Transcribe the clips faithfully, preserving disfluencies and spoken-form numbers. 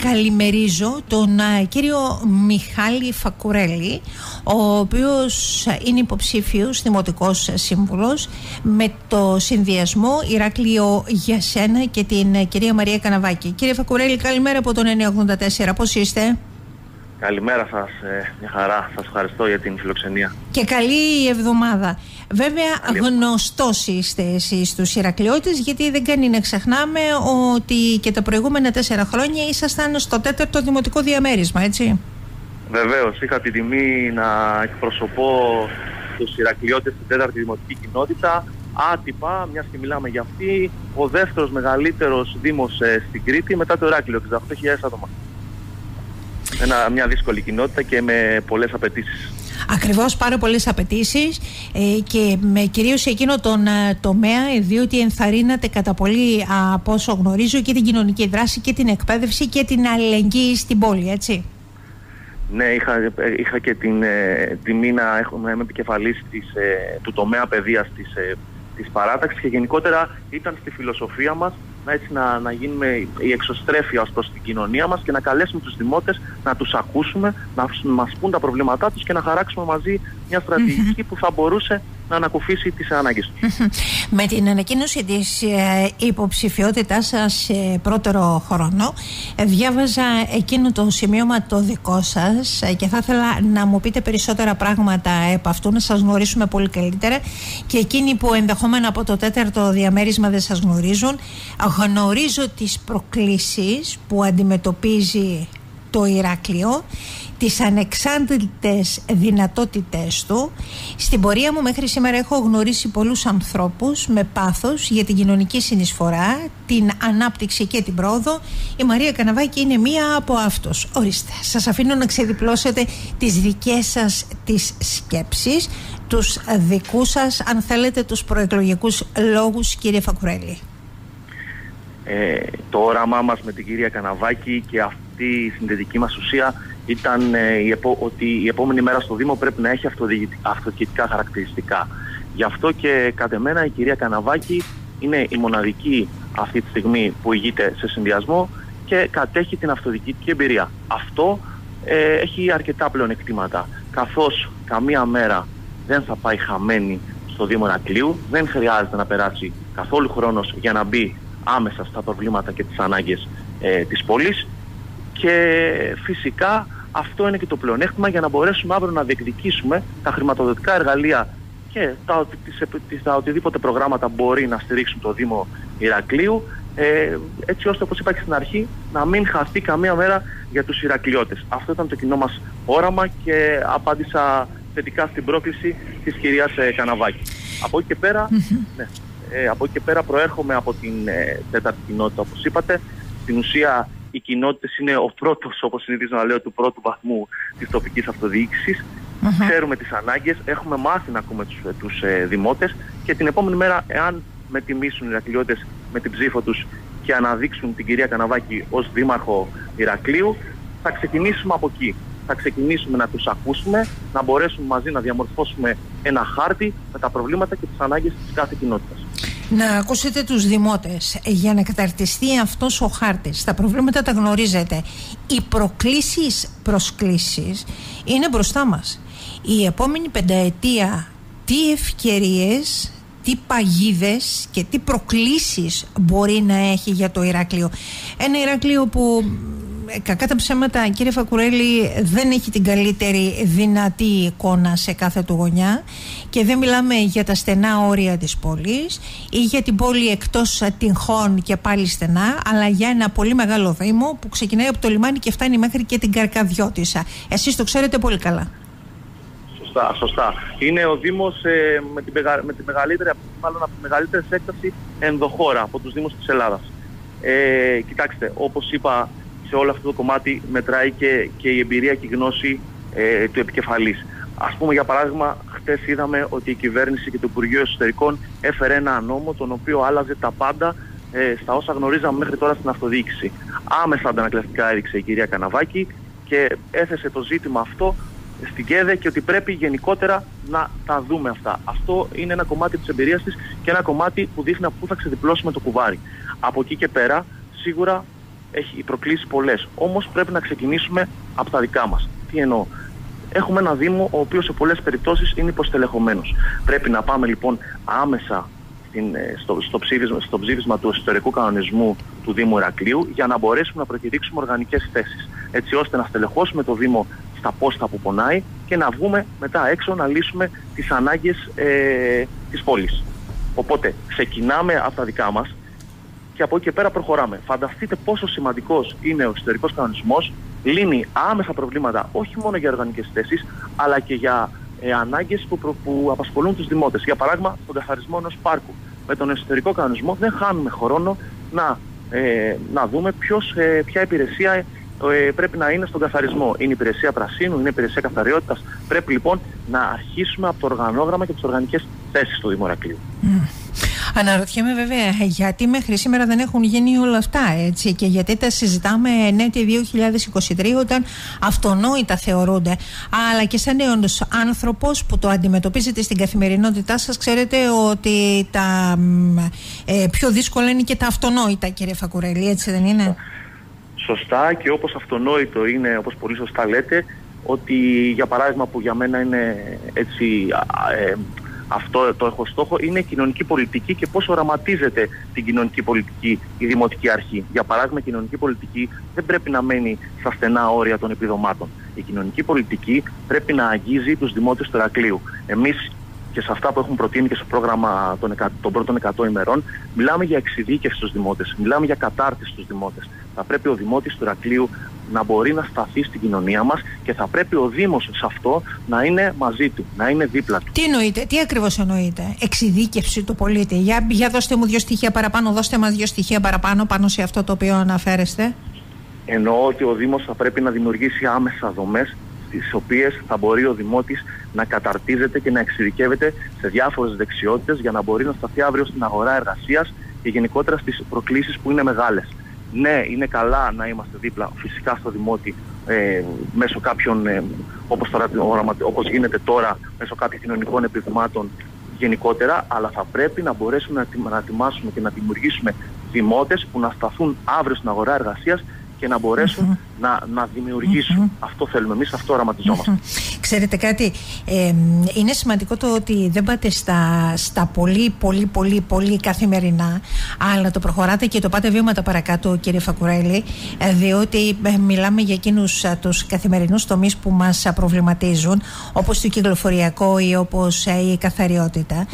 καλημερίζω τον α, κύριο Μιχάλη Φακουρέλη, ο οποίος είναι υποψήφιος δημοτικός σύμβουλος με το συνδυασμό Ηράκλειο για σένα και την α, κυρία Μαρία Καναβάκη. Κύριε Φακουρέλη, καλημέρα από τον εννιακόσια ογδόντα τέσσερα. Πώς είστε? Καλημέρα σας, ε, μια χαρά. Σας ευχαριστώ για την φιλοξενία. Και καλή εβδομάδα. Βέβαια, καλή... γνωστός είστε εσείς στους Ηρακλειώτες, γιατί δεν κάνει να ξεχνάμε ότι και τα προηγούμενα τέσσερα χρόνια ήσασταν στο τέταρτο δημοτικό διαμέρισμα, έτσι? Βεβαίως, είχα την τιμή να εκπροσωπώ τους Ηρακλειώτες στην τέταρτη δημοτική κοινότητα. Άτυπα, μιας και μιλάμε για αυτή, ο δεύτερος μεγαλύτερος δήμος ε, στην Κρήτη μετά το Ηράκλειο, εξήντα οκτώ χιλιάδες άτομα. Ένα, μια δύσκολη κοινότητα και με πολλές απαιτήσεις. Ακριβώς, πάρα πολλές απαιτήσεις ε, και με κυρίως εκείνο τον ε, τομέα, διότι ενθαρρύνατε κατά πολύ, από όσο γνωρίζω, και την κοινωνική δράση και την εκπαίδευση και την αλληλεγγύη στην πόλη, έτσι? Ναι, είχα, είχα και την ε, τιμή να, έχω, να είμαι επικεφαλής της, ε, του τομέα παιδείας της, ε, της παράταξης και γενικότερα ήταν στη φιλοσοφία μας να, έτσι, να, να γίνουμε η εξωστρέφεια ως προς την κοινωνία μας και να καλέσουμε τους δημότες να τους ακούσουμε, να μας πούν τα προβλήματά τους και να χαράξουμε μαζί μια στρατηγική mm-hmm. που θα μπορούσε να ανακουφίσει τις ανάγκες τους. Mm-hmm. Με την ανακοίνωση της ε, υποψηφιότητάς σας σε πρώτερο χρόνο, ε, διάβαζα εκείνο το σημείωμα το δικό σας ε, και θα ήθελα να μου πείτε περισσότερα πράγματα επ' αυτού, να σας γνωρίσουμε πολύ καλύτερα, και εκείνοι που ενδεχόμενα από το τέταρτο διαμέρισμα δεν σας γνωρίζουν. Γνωρίζω τις προκλήσεις που αντιμετωπίζει το Ηράκλειο, τις ανεξάντλητες δυνατότητες του. Στην πορεία μου μέχρι σήμερα έχω γνωρίσει πολλούς ανθρώπους με πάθος για την κοινωνική συνεισφορά, την ανάπτυξη και την πρόοδο. Η Μαρία Καναβάκη είναι μία από αυτούς. Ορίστε, σας αφήνω να ξεδιπλώσετε τις δικές σας τις σκέψεις, τους δικούς σας, αν θέλετε, τους προεκλογικούς λόγους, κύριε Φακουρέλη. Ε, το όραμά μας με την κυρία Καναβάκη και αυτή η συνδετική μας ουσία ήταν ε, η επο, ότι η επόμενη μέρα στο Δήμο πρέπει να έχει αυτοδιοικητικά χαρακτηριστικά. Γι' αυτό και κατ' εμένα η κυρία Καναβάκη είναι η μοναδική αυτή τη στιγμή που ηγείται σε συνδυασμό και κατέχει την αυτοδιοικητική εμπειρία. Αυτό ε, έχει αρκετά πλεονεκτήματα, καθώς καμία μέρα δεν θα πάει χαμένη στο Δήμο Ηρακλείου, δεν χρειάζεται να περάσει καθόλου χρόνος για να μπει άμεσα στα προβλήματα και τις ανάγκες ε, της πόλης, και φυσικά αυτό είναι και το πλεονέκτημα για να μπορέσουμε αύριο να διεκδικήσουμε τα χρηματοδοτικά εργαλεία και τα, τις, τις, τα οτιδήποτε προγράμματα μπορεί να στηρίξουν το Δήμο Ηρακλείου, ε, έτσι ώστε, όπως είπα και στην αρχή, να μην χαθεί καμία μέρα για τους Ηρακλειώτες. Αυτό ήταν το κοινό μας όραμα και απάντησα θετικά στην πρόκληση της κυρίας ε, Καναβάκη. Από εκεί και πέρα, ναι, ε, από εκεί και πέρα προέρχομαι από την ε, τέταρτη κοινότητα, όπως είπατε. Στην ουσία οι κοινότητες είναι ο πρώτος, όπως συνηθίζω να λέω, του πρώτου βαθμού της τοπικής αυτοδιοίκησης. Mm-hmm. Ξέρουμε τις ανάγκες, έχουμε μάθει να ακούμε τους, τους ε, δημότες, και την επόμενη μέρα, εάν με τιμήσουν οι Ηρακλειώτες με την ψήφο τους και αναδείξουν την κυρία Καναβάκη ως δήμαρχο Ηρακλείου, θα ξεκινήσουμε από εκεί. Θα ξεκινήσουμε να τους ακούσουμε, να μπορέσουμε μαζί να διαμορφώσουμε ένα χάρτη με τα προβλήματα και τις ανάγκες της κάθε κοινότητας. Να ακούσετε τους δημότες για να καταρτιστεί αυτός ο χάρτης. Τα προβλήματα τα γνωρίζετε. Οι προκλήσεις, προσκλήσεις είναι μπροστά μας. Η επόμενη πενταετία, τι ευκαιρίες, τι παγίδες και τι προκλήσεις μπορεί να έχει για το Ηράκλειο. Ένα Ηράκλειο που, κακά τα ψέματα, κύριε Φακουρέλη, δεν έχει την καλύτερη δυνατή εικόνα σε κάθε του γωνιά, και δεν μιλάμε για τα στενά όρια της πόλης ή για την πόλη εκτός τυχών και πάλι στενά, αλλά για ένα πολύ μεγάλο δήμο που ξεκινάει από το λιμάνι και φτάνει μέχρι και την Καρκαδιώτισσα. Εσείς το ξέρετε πολύ καλά. Σωστά, σωστά. Είναι ο Δήμος ε, με, τη μεγα, με τη μεγαλύτερη, μάλλον από τη μεγαλύτερη έκταση ενδοχώρα από τους Δήμους της Ελλάδας. Ε, κοιτάξτε, όπως είπα, σε όλο αυτό το κομμάτι μετράει και, και η εμπειρία και η γνώση ε, του επικεφαλής. Ας πούμε, για παράδειγμα, χτες είδαμε ότι η κυβέρνηση και το Υπουργείο Εσωτερικών έφερε ένα νόμο τον οποίο άλλαζε τα πάντα ε, στα όσα γνωρίζαμε μέχρι τώρα στην αυτοδιοίκηση. Άμεσα αντανακλαστικά έδειξε η κυρία Καναβάκη και έθεσε το ζήτημα αυτό στην ΚΕΔΕ και ότι πρέπει γενικότερα να τα δούμε αυτά. Αυτό είναι ένα κομμάτι της εμπειρίας της και ένα κομμάτι που δείχνει από πού θα ξεδιπλώσουμε το κουβάρι. Από εκεί και πέρα, σίγουρα έχει προκλήσεις πολλές. Όμως πρέπει να ξεκινήσουμε από τα δικά μας. Τι εννοώ? Έχουμε ένα Δήμο ο οποίος σε πολλές περιπτώσεις είναι υποστελεχωμένος. Πρέπει να πάμε λοιπόν άμεσα στην, στο, στο, ψήφισμα, στο ψήφισμα του εσωτερικού κανονισμού του Δήμου Ηρακλείου για να μπορέσουμε να προκηρύξουμε οργανικές θέσεις. Έτσι ώστε να στελεχώσουμε το Δήμο στα πόστα που πονάει και να βγούμε μετά έξω να λύσουμε τις ανάγκες ε, της πόλης. Οπότε ξεκινάμε από τα δικά μας και από εκεί και πέρα προχωράμε. Φανταστείτε πόσο σημαντικός είναι ο εσωτερικός κανονισμός, λύνει άμεσα προβλήματα όχι μόνο για οργανικές θέσεις, αλλά και για ε, ανάγκες που, προ, που απασχολούν τους δημότες. Για παράδειγμα, τον καθαρισμό ενός πάρκου. Με τον εσωτερικό κανονισμό δεν χάνουμε χρόνο να, ε, να δούμε ποιος, ε, ποια υπηρεσία ε, πρέπει να είναι στον καθαρισμό. Είναι υπηρεσία πρασίνου, είναι υπηρεσία καθαριότητας. Πρέπει λοιπόν να αρχίσουμε από το οργανόγραμμα και τις οργανικές θέσεις του Δήμου Ηρακλείου. Mm. Αναρωτιέμαι βέβαια γιατί μέχρι σήμερα δεν έχουν γίνει όλα αυτά, έτσι, και γιατί τα συζητάμε εν έτη δύο χιλιάδες είκοσι τρία όταν αυτονόητα θεωρούνται. Αλλά και σαν νέος άνθρωπος που το αντιμετωπίζετε στην καθημερινότητά σας, ξέρετε ότι τα ε, πιο δύσκολα είναι και τα αυτονόητα, κύριε Φακουρέλη, έτσι δεν είναι? Σωστά, και όπως αυτονόητο είναι, όπως πολύ σωστά λέτε, ότι για παράδειγμα που για μένα είναι έτσι... Ε, αυτό το έχω στόχο, είναι η κοινωνική πολιτική και πώς οραματίζεται την κοινωνική πολιτική η Δημοτική Αρχή. Για παράδειγμα, η κοινωνική πολιτική δεν πρέπει να μένει στα στενά όρια των επιδομάτων. Η κοινωνική πολιτική πρέπει να αγγίζει τους δημότες του Ηρακλείου. Εμείς και σε αυτά που έχουν προτείνει και στο πρόγραμμα των, εκα, των πρώτων εκατό ημερών, μιλάμε για εξειδίκευση στους δημότες, μιλάμε για κατάρτιση στους δημότες. Θα πρέπει ο δημότης του Ηρακλείου να μπορεί να σταθεί στην κοινωνία μας και θα πρέπει ο Δήμος σε αυτό να είναι μαζί του, να είναι δίπλα του. Τι εννοείτε, τι ακριβώς εννοείτε? Εξειδίκευση του πολίτη. Για, για δώστε μου δύο στοιχεία παραπάνω, δώστε μας δύο στοιχεία παραπάνω πάνω σε αυτό το οποίο αναφέρεστε. Εννοώ ότι ο Δήμος θα πρέπει να δημιουργήσει άμεσα δομές στις οποίες θα μπορεί ο δημότης να καταρτίζεται και να εξειδικεύεται σε διάφορες δεξιότητες για να μπορεί να σταθεί αύριο στην αγορά εργασίας και γενικότερα στις προκλήσεις που είναι μεγάλες. Ναι, είναι καλά να είμαστε δίπλα φυσικά στο δημότη ε, μέσω κάποιων, ε, όπως, τώρα, όπως γίνεται τώρα, μέσω κάποιων κοινωνικών επιδομάτων γενικότερα, αλλά θα πρέπει να μπορέσουμε να ετοιμάσουμε και να δημιουργήσουμε δημότες που να σταθούν αύριο στην αγορά εργασίας και να μπορέσουν mm-hmm. να, να δημιουργήσουν. Mm-hmm. Αυτό θέλουμε εμείς, αυτό οραματιζόμαστε. Mm-hmm. Ξέρετε κάτι, ε, είναι σημαντικό το ότι δεν πάτε στα, στα πολύ πολύ πολύ πολύ καθημερινά, αλλά το προχωράτε και το πάτε βήματα παρακάτω, κύριε Φακουρέλη, διότι ε, μιλάμε για εκείνους ε, τους καθημερινούς τομείς που μας προβληματίζουν, όπως το κυκλοφοριακό ή όπως ε, η καθαριότητα.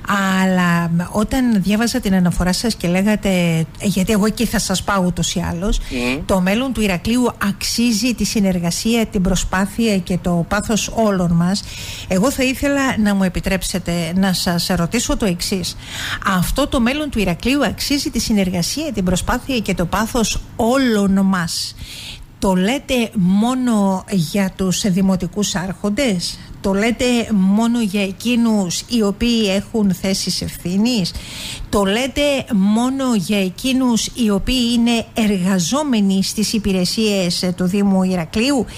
Αλλά όταν διάβαζα την αναφορά σας και λέγατε, γιατί εγώ εκεί θα σας πάω ούτως ή άλλως, mm. το μέλλον του Ηρακλείου αξίζει τη συνεργασία, την προσπάθεια και το πάθος όλων μας. Εγώ θα ήθελα να μου επιτρέψετε να σας ρωτήσω το εξής. Αυτό το μέλλον του Ηρακλείου αξίζει τη συνεργασία, την προσπάθεια και το πάθος όλων μας. Το λέτε μόνο για τους δημοτικούς άρχοντες? Το λέτε μόνο για εκείνους οι οποίοι έχουν θέσεις ευθύνης? Το λέτε μόνο για εκείνους οι οποίοι είναι εργαζόμενοι στις υπηρεσίες του Δήμου Ηρακλείου,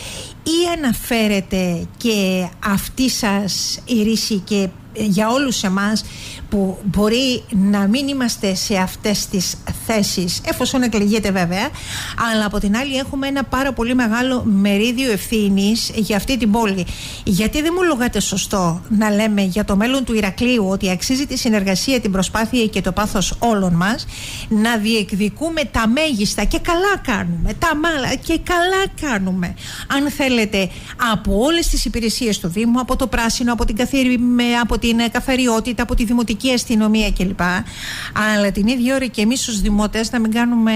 ή αναφέρετε και αυτή σας η ρίση και για όλους εμάς που μπορεί να μην είμαστε σε αυτές τις θέσεις, εφόσον εκλεγείτε βέβαια, αλλά από την άλλη έχουμε ένα πάρα πολύ μεγάλο μερίδιο ευθύνης για αυτή την πόλη? Γιατί δεν μου λογάτε σωστό να λέμε για το μέλλον του Ηρακλείου ότι αξίζει τη συνεργασία, την προσπάθεια και το πάθος όλων μας, να διεκδικούμε τα μέγιστα, και καλά κάνουμε, τα μάλα και καλά κάνουμε, αν θέλετε, από όλες τις υπηρεσίες του Δήμου, από το πράσινο, από την, καθαρι... από την καθαριότητα, από τη δημοτική αστυνομία κλπ. Αλλά την ίδια ώρα και εμείς ως δημότες να μην κάνουμε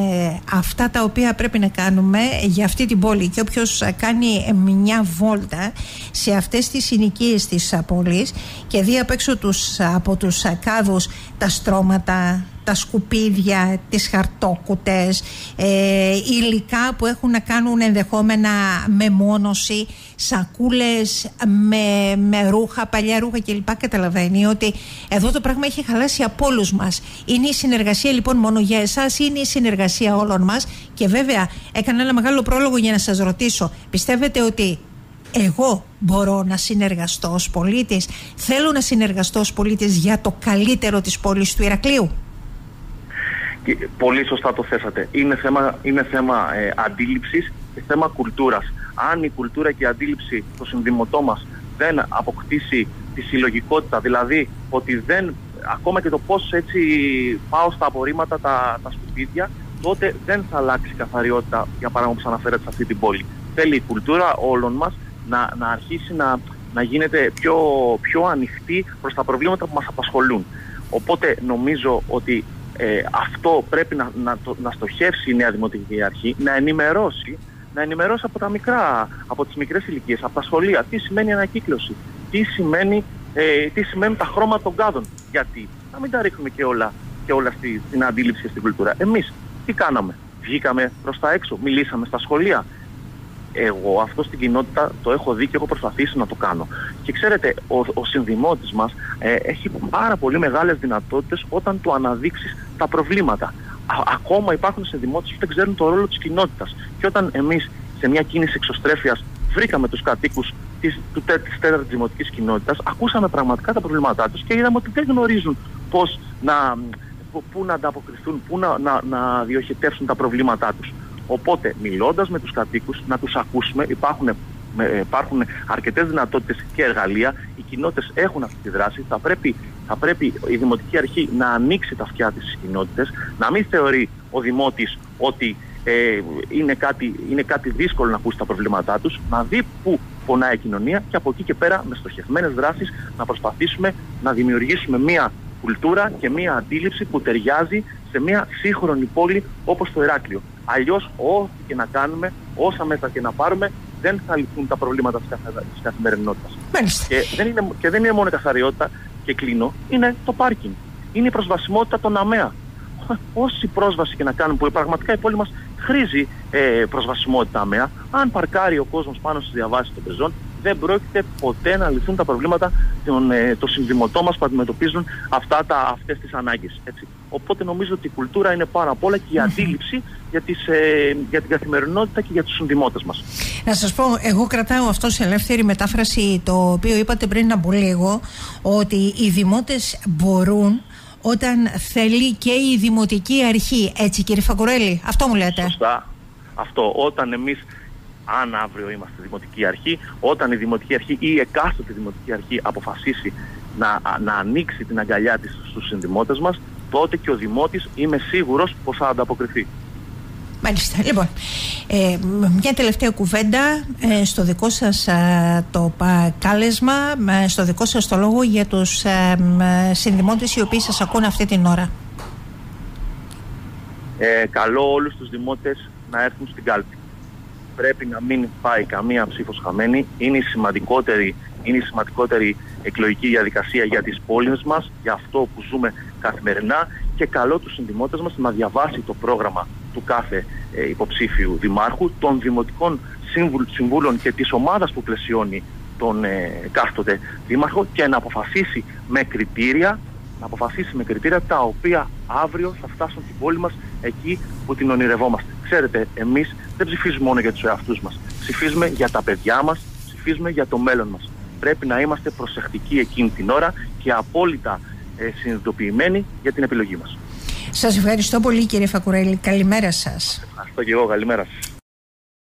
αυτά τα οποία πρέπει να κάνουμε για αυτή την πόλη. Και όποιος κάνει μια βόλτα σε αυτές τις συνοικίες της πόλης και δει απ' έξω τους, από τους κάδους τα στρώματα, τα σκουπίδια, τις χαρτόκουτες, ε, υλικά που έχουν να κάνουν ενδεχόμενα με μόνωση, σακούλες με, με ρούχα, παλιά ρούχα κλπ. Καταλαβαίνει ότι εδώ το πράγμα έχει χαλάσει από όλους μας. Είναι η συνεργασία λοιπόν μόνο για εσάς, είναι η συνεργασία όλων μας? Και βέβαια έκανα ένα μεγάλο πρόλογο για να σας ρωτήσω, πιστεύετε ότι εγώ μπορώ να συνεργαστώ ως πολίτης, θέλω να συνεργαστώ ως πολίτης για το καλύτερο της πόλης του Ηρακλείου? Και πολύ σωστά το θέσατε. Είναι θέμα, είναι θέμα ε, αντίληψης και θέμα κουλτούρας. Αν η κουλτούρα και η αντίληψη στο συνδημοτό μας δεν αποκτήσει τη συλλογικότητα, δηλαδή ότι δεν, ακόμα και το πώς έτσι πάω στα απορρίμματα τα, τα σκουπίδια, τότε δεν θα αλλάξει η καθαριότητα, για παράδειγμα, που αναφέρεται σε αυτή την πόλη. Θέλει η κουλτούρα όλων μας να, να αρχίσει να, να γίνεται πιο, πιο ανοιχτή προς τα προβλήματα που μας απασχολούν. Οπότε νομίζω ότι ε, αυτό πρέπει να, να, το, να στοχεύσει η νέα Δημοτική Αρχή, να ενημερώσει, να ενημερώσει από, τα μικρά, από τις μικρές ηλικίες, από τα σχολεία, τι σημαίνει ανακύκλωση, τι, σημαίνει, ε, τι σημαίνουν τα χρώματα των κάδων. Γιατί να μην τα ρίχνουμε και όλα, και όλα στη, στην αντίληψη και στην κουλτούρα. Εμείς τι κάναμε? Βγήκαμε προς τα έξω, μιλήσαμε στα σχολεία. Εγώ αυτό στην κοινότητα το έχω δει και έχω προσπαθήσει να το κάνω. Και ξέρετε, ο, ο συνδημότης μας ε, έχει πάρα πολύ μεγάλες δυνατότητες όταν του αναδείξεις τα προβλήματα. Α, ακόμα υπάρχουν συνδημότες που δεν ξέρουν το ρόλο της κοινότητας. Και όταν εμείς σε μια κίνηση εξωστρέφειας βρήκαμε τους κατοίκους της, του, της τέταρτης δημοτικής κοινότητας, ακούσαμε πραγματικά τα προβλήματά τους και είδαμε ότι δεν γνωρίζουν πώς να, πού να ανταποκριθούν, πού να, να, να διοχετεύσουν τα προβλήματά τους. Οπότε, μιλώντας με τους κατοίκους, να τους ακούσουμε, υπάρχουν, υπάρχουν αρκετές δυνατότητες και εργαλεία, οι κοινότητες έχουν αυτή τη δράση, θα πρέπει, θα πρέπει η Δημοτική Αρχή να ανοίξει τα αυτιά της στις κοινότητες, να μην θεωρεί ο Δημότης ότι ε, είναι, κάτι, είναι κάτι δύσκολο να ακούσει τα προβλήματά τους, να δει πού πονάει η κοινωνία και από εκεί και πέρα με στοχευμένες δράσεις να προσπαθήσουμε να δημιουργήσουμε μία κουλτούρα και μία αντίληψη που ταιριάζει σε μία σύγχρονη πόλη όπως το Ηράκλειο. Αλλιώς, ό,τι και να κάνουμε, όσα μέτρα και να πάρουμε, δεν θα λυθούν τα προβλήματα της, καθα... της καθημερινότητας. Και δεν, είναι, και δεν είναι μόνο η καθαριότητα, και κλείνω, είναι το πάρκινγκ. Είναι η προσβασιμότητα των ΑΜΕΑ. Όση πρόσβαση και να κάνουμε, που πραγματικά η πόλη μας χρήζει ε, προσβασιμότητα ΑΜΕΑ, αν παρκάρει ο κόσμος πάνω στις διαβάσεις των πεζών, δεν πρόκειται ποτέ να λυθούν τα προβλήματα των, ε, των συνδημοτών μας που αντιμετωπίζουν αυτά τα, αυτές τις ανάγκες. Έτσι. Οπότε νομίζω ότι η κουλτούρα είναι πάρα απ' όλα και η αντίληψη για, τις, ε, για την καθημερινότητα και για τους συνδημότες μας. Να σας πω, εγώ κρατάω αυτό σε ελεύθερη μετάφραση το οποίο είπατε πριν από λίγο, ότι οι δημότες μπορούν όταν θέλει και η Δημοτική Αρχή. Έτσι, κύριε Φακουρέλη, αυτό μου λέτε? Σωστά. Αυτό. Όταν εμείς, αν αύριο είμαστε Δημοτική Αρχή, όταν η Δημοτική Αρχή ή η εκάστοτε Δημοτική Αρχή αποφασίσει να, να ανοίξει την αγκαλιά της στους συνδημότες μας, τότε και ο Δημότης είμαι σίγουρος πως θα ανταποκριθεί. Μάλιστα. Λοιπόν, ε, μια τελευταία κουβέντα ε, στο δικό σας ε, το ε, κάλεσμα, ε, στο δικό σας το λόγο για τους ε, ε, συνδημότες οι οποίοι σας ακούν αυτή την ώρα. Ε, καλώ όλους τους δημότες να έρθουν στην κάλπη. Πρέπει να μην πάει καμία ψήφος χαμένη. Είναι η σημαντικότερη, είναι η σημαντικότερη εκλογική διαδικασία για τις πόλεις μας, για αυτό που ζούμε καθημερινά, και καλώ τους συνδημότες μας να διαβάσει το πρόγραμμα του κάθε ε, υποψήφιου δημάρχου, των δημοτικών συμβούλων και της ομάδας που πλαισιώνει τον ε, κάστοτε δήμαρχο, και να αποφασίσει με κριτήρια, να αποφασίσει με κριτήρια τα οποία αύριο θα φτάσουν στην πόλη μας εκεί που την ονειρευόμαστε. Ξέρετε, εμείς δεν ψηφίζουμε μόνο για τους εαυτούς μας. Ψηφίζουμε για τα παιδιά μας, ψηφίζουμε για το μέλλον μας. Πρέπει να είμαστε προσεκτικοί εκείνη την ώρα και απόλυτα ε, συνειδητοποιημένοι για την επιλογή μας. Σας ευχαριστώ πολύ, κύριε Φακουρέλη. Καλημέρα σας. Ευχαριστώ και εγώ. Καλημέρα σας.